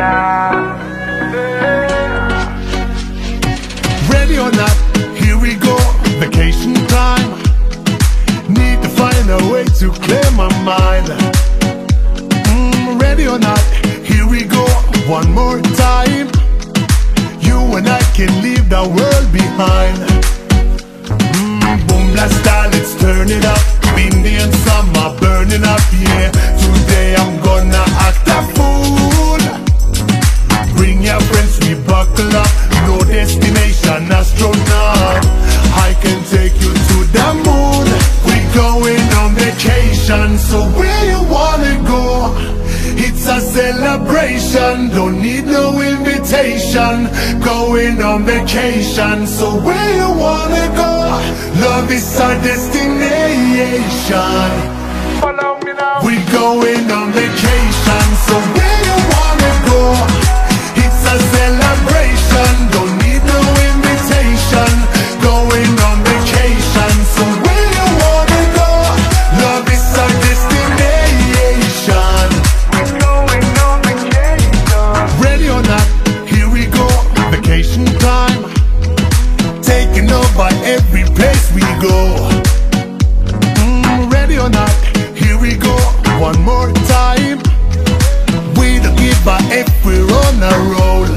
Ready or not, here we go, vacation time. Need to find a way to clear my mind. Ready or not, here we go, one more time. You and I can leave the world behind. Boom blast style, let's turn it up. Indian summer burning up, yeah. Today I'm gonna act a fool. Bring your friends, we buckle up. No destination, astronaut. I can take you to the moon. We're going on vacation, so where you wanna go? It's a celebration, don't need no invitation. Going on vacation, so where you wanna go? Love is our destination. Follow me now. We're going on vacation, so where you wanna go? It's a celebration, don't need no invitation. Going on vacation, so where you wanna go? Love is our destination. We're going on vacation. Ready or not, here we go, vacation time. Taking over every place we go. Ready or not, here we go, one more time. We don't give a F, we're on a roll.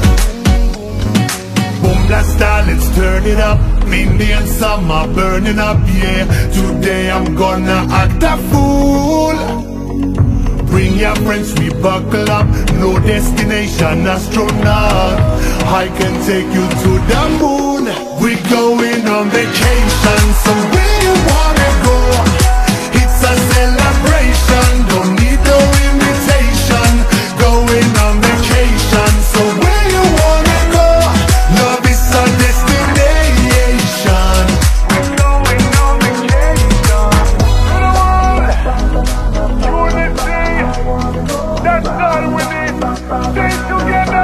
Boom blast style, let's turn it up. Indian summer burning up, yeah. Today I'm gonna act a fool. Bring your friends, we buckle up. No destination, astronaut. I can take you to the moon. We're going on vacation, so where you wanna go? It's a celebration, don't need no invitation. Going on vacation, so where you wanna go? Love is our destination. We're going on vacation. To the world, unity, that's all we need. Stay together.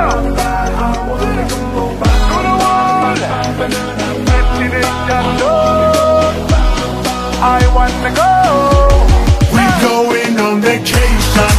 To the world, destination love. I wanna go. We're going on vacation,